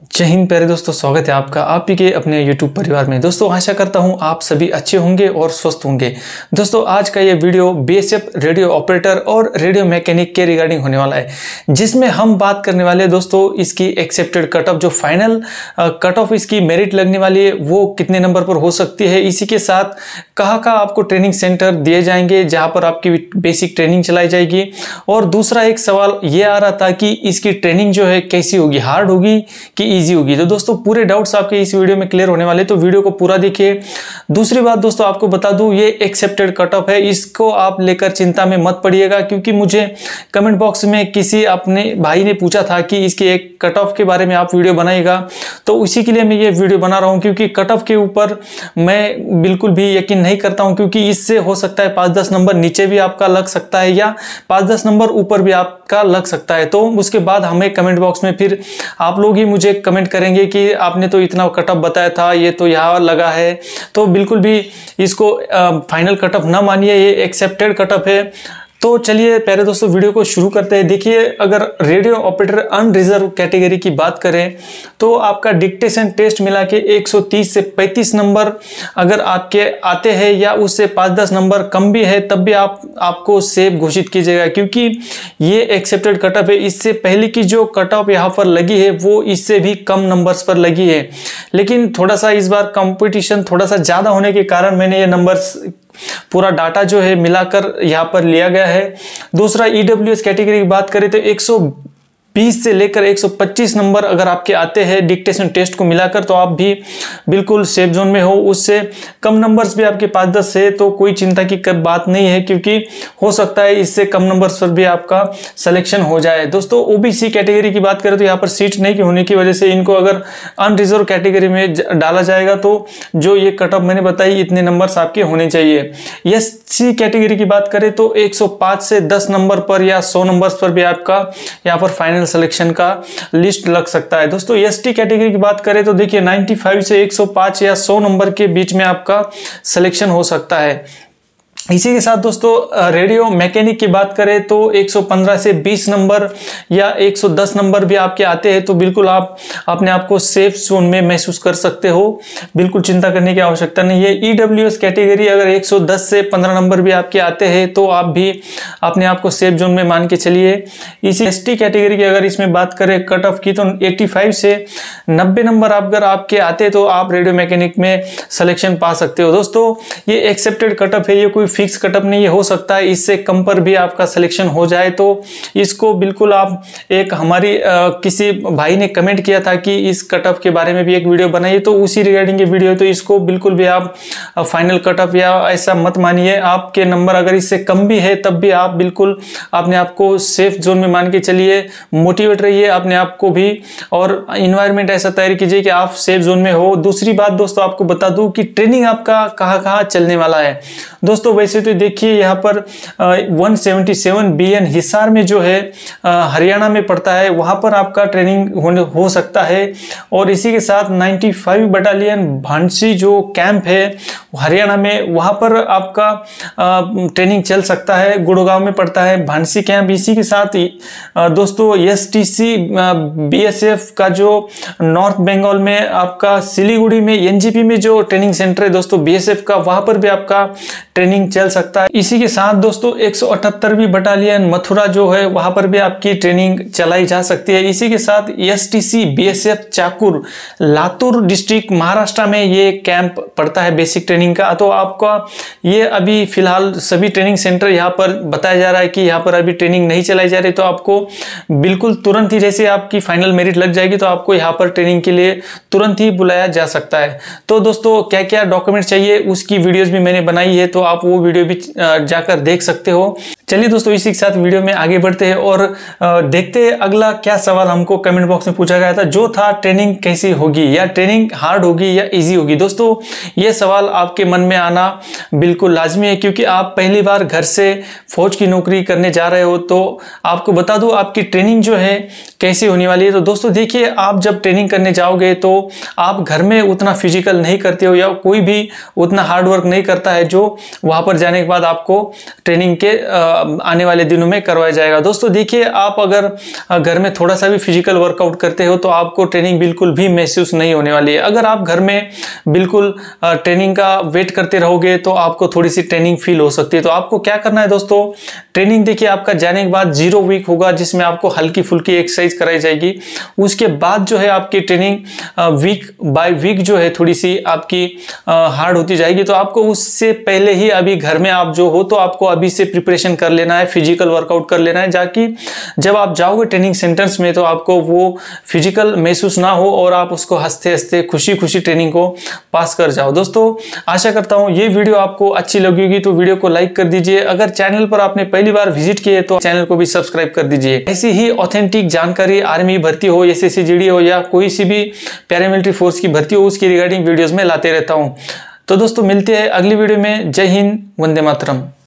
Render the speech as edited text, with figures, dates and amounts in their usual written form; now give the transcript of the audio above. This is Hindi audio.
जय हिंद प्यारे दोस्तों, स्वागत है आपका आप ही के अपने YouTube परिवार में। दोस्तों आशा करता हूं आप सभी अच्छे होंगे और स्वस्थ होंगे। दोस्तों आज का ये वीडियो बीएसएफ रेडियो ऑपरेटर और रेडियो मैकेनिक के रिगार्डिंग होने वाला है, जिसमें हम बात करने वाले हैं दोस्तों इसकी एक्सेप्टेड कट ऑफ, जो फाइनल कट ऑफ इसकी मेरिट लगने वाली है वो कितने नंबर पर हो सकती है। इसी के साथ कहाँ आपको ट्रेनिंग सेंटर दिए जाएंगे जहाँ पर आपकी बेसिक ट्रेनिंग चलाई जाएगी। और दूसरा एक सवाल ये आ रहा था कि इसकी ट्रेनिंग जो है कैसी होगी, हार्ड होगी कि इजी होगी। तो दोस्तों पूरे डाउट्स आपके इस वीडियो में क्लियर होने वाले, तो वीडियो को पूरा देखिए। दूसरी बात दोस्तों आपको बता दूं, ये एक्सेप्टेड कट ऑफ है, इसको आप लेकर चिंता में मत पड़िएगा, क्योंकि मुझे कमेंट बॉक्स में किसी अपने भाई ने पूछा था कि इसकी एक कट ऑफ के बारे में आप वीडियो बनाइएगा, तो उसी के लिए मैं ये वीडियो बना रहा हूं। क्योंकि कट ऑफ के ऊपर मैं बिल्कुल भी यकीन नहीं करता हूं, क्योंकि इससे हो सकता है 5-10 नंबर नीचे भी आपका लग सकता है या 5-10 नंबर ऊपर भी आपका लग सकता है। तो उसके बाद हमें कमेंट बॉक्स में फिर आप लोग ही मुझे कमेंट करेंगे कि आपने तो इतना कट ऑफ बताया था, ये तो यहाँ लगा है। तो बिल्कुल भी इसको फाइनल कट ऑफ ना मानिए, ये एक्सेप्टेड कट ऑफ है। तो चलिए प्यारे दोस्तों वीडियो को शुरू करते हैं। देखिए, अगर रेडियो ऑपरेटर अनरिजर्व कैटेगरी की बात करें तो आपका डिक्टेशन टेस्ट मिला के 130 से 35 नंबर अगर आपके आते हैं या उससे 5-10 नंबर कम भी है, तब भी आपको सेफ घोषित कीजिएगा, क्योंकि ये एक्सेप्टेड कट ऑफ है। इससे पहले की जो कट ऑफ यहाँ पर लगी है वो इससे भी कम नंबर्स पर लगी है, लेकिन थोड़ा सा इस बार कंपटीशन थोड़ा सा ज़्यादा होने के कारण मैंने ये नंबर्स पूरा डाटा जो है मिलाकर यहाँ पर लिया गया है। दूसरा ईडब्ल्यूएस कैटेगरी की बात करें तो 120 से लेकर 125 नंबर अगर आपके आते हैं डिक्टेशन टेस्ट को मिलाकर, तो आप भी बिल्कुल सेफ जोन में हो। उससे कम नंबर्स भी आपके 5-10 है तो कोई चिंता की बात नहीं है, क्योंकि हो सकता है इससे कम नंबर्स पर भी आपका सिलेक्शन हो जाए। दोस्तों ओबीसी कैटेगरी की बात करें तो यहाँ पर सीट नहीं होने की वजह से इनको अगर अनरिजर्व कैटेगरी में डाला जाएगा तो जो ये कट ऑफ मैंने बताई इतने नंबर्स आपके होने चाहिए। एससी कैटेगरी की बात करें तो 105 से 10 नंबर पर या 100 नंबर्स पर भी आपका यहाँ पर फाइनल सिलेक्शन का लिस्ट लग सकता है। दोस्तों एसटी कैटेगरी की बात करें तो देखिए 95 से 105 या 100 नंबर के बीच में आपका सिलेक्शन हो सकता है। इसी के साथ दोस्तों रेडियो मैकेनिक की बात करें तो 115 से 20 नंबर या 110 नंबर भी आपके आते हैं, तो बिल्कुल आप अपने आप को सेफ जोन में महसूस कर सकते हो, बिल्कुल चिंता करने की आवश्यकता नहीं है। ईडब्ल्यूएस कैटेगरी अगर 110 से 15 नंबर भी आपके आते हैं तो आप भी अपने आप को सेफ जोन में मान के चलिए। इसी एसटी कैटेगरी की अगर इसमें बात करें कट ऑफ की तो 85 से 90 नंबर अगर आपके आते तो आप रेडियो मैकेनिक में सिलेक्शन पा सकते हो। दोस्तों ये एक्सेप्टेड कट ऑफ है, ये कोई फिक्स कट ऑफ नहीं, हो सकता है इससे कम पर भी आपका सिलेक्शन हो जाए। तो इसको बिल्कुल आप एक हमारी किसी भाई ने कमेंट किया था कि इस कट ऑफ के बारे में भी एक वीडियो बनाइए, तो उसी रिगार्डिंग ये वीडियो है। तो इसको बिल्कुल भी आप फाइनल कट ऑफ या ऐसा मत मानिए। आपके नंबर अगर इससे कम भी है तब भी आप बिल्कुल अपने आप को सेफ जोन में मान के चलिए, मोटिवेट रहिए अपने आप को भी, और इन्वायरमेंट ऐसा तैयार कीजिए कि आप सेफ जोन में हो। दूसरी बात दोस्तों आपको बता दूं कि ट्रेनिंग आपका कहाँ चलने वाला है। दोस्तों वैसे तो देखिए यहाँ पर 177 BN हिसार में जो है हरियाणा में पड़ता है, वहाँ पर आपका ट्रेनिंग हो सकता है। और इसी के साथ 95 बटालियन भांसी जो कैंप है हरियाणा में, वहाँ पर आपका ट्रेनिंग चल सकता है, गुड़गांव में पड़ता है भांसी कैंप। इसी के साथ दोस्तों STC BSF का जो नॉर्थ बंगाल में आपका सिलीगुड़ी में NGP में जो ट्रेनिंग सेंटर है दोस्तों BSF का, वहाँ पर भी आपका ट्रेनिंग चल सकता है। इसी के साथ दोस्तों 178वीं बटालियन मथुरा जो है वहां पर भी आपकी ट्रेनिंग चलाई जा सकती है। इसी के साथ STC BSF Chakur Latur district Maharashtra में ये कैंप पड़ता है बेसिक ट्रेनिंग का। तो आपका ये अभी फिलहाल सभी ट्रेनिंग सेंटर यहाँ पर बताया जा रहा है कि यहाँ पर अभी ट्रेनिंग नहीं चलाई जा रही, तो आपको बिल्कुल तुरंत ही जैसे आपकी फाइनल मेरिट लग जाएगी तो आपको यहाँ पर ट्रेनिंग के लिए तुरंत ही बुलाया जा सकता है। तो दोस्तों क्या क्या डॉक्यूमेंट चाहिए उसकी वीडियोज भी मैंने बनाई है, तो आप वो वीडियो भी जाकर देख सकते हो। चलिए दोस्तों इसी के साथ वीडियो में आगे बढ़ते हैं और देखते हैं अगला क्या सवाल हमको कमेंट बॉक्स में पूछा गया था, जो था ट्रेनिंग कैसी होगी, या ट्रेनिंग हार्ड होगी या इजी होगी। दोस्तों ये सवाल आपके मन में आना बिल्कुल लाजमी है, क्योंकि आप पहली बार घर से फौज की नौकरी करने जा रहे हो। तो आपको बता दूं आपकी ट्रेनिंग जो है कैसी होने वाली है। तो दोस्तों देखिए, आप जब ट्रेनिंग करने जाओगे तो आप घर में उतना फिजिकल नहीं करते हो या कोई भी उतना हार्ड वर्क नहीं करता है जो वहां पर जाने के बाद आपको ट्रेनिंग के आने वाले दिनों में करवाया जाएगा। दोस्तों देखिए, आप अगर घर में थोड़ा सा भी फिजिकल वर्कआउट करते हो तो आपको ट्रेनिंग बिल्कुल भी महसूस नहीं होने वाली है। अगर आप घर में बिल्कुल ट्रेनिंग का वेट करते रहोगे तो आपको थोड़ी सी ट्रेनिंग फील हो सकती है। तो आपको क्या करना है दोस्तों, ट्रेनिंग देखिए आपका जाने के बाद 0 वीक होगा जिसमें आपको हल्की फुल्की एक्सरसाइज कराई जाएगी। उसके बाद जो है आपकी ट्रेनिंग वीक बाय वीक जो है थोड़ी सी आपकी हार्ड होती जाएगी। तो आपको उससे पहले ही अभी घर में आप जो हो तो आपको अभी से प्रिपरेशन कर लेना है, फिजिकल वर्कआउट कर लेना है, जाकि जब आप जाओगे ट्रेनिंग सेंटर्स में तो आपको वो फिजिकल महसूस ना हो और आप उसको हंसते हंसते खुशी खुशी ट्रेनिंग को पास कर जाओ। दोस्तों आशा करता हूं ये वीडियो आपको अच्छी लगी होगी, तो वीडियो को लाइक कर दीजिए। अगर चैनल पर आपने पहली बार विजिट किए तो चैनल को भी सब्सक्राइब कर दीजिए। ऐसी ही ऑथेंटिक जानकारी आर्मी भर्ती हो, एसएससी जीडी हो या कोई सी भी पैरामिलिट्री फोर्स की भर्ती हो, उसकी रिगार्डिंग वीडियोस में लाते रहता हूं। तो दोस्तों मिलते हैं अगली वीडियो में। जय हिंद, वंदे मातरम।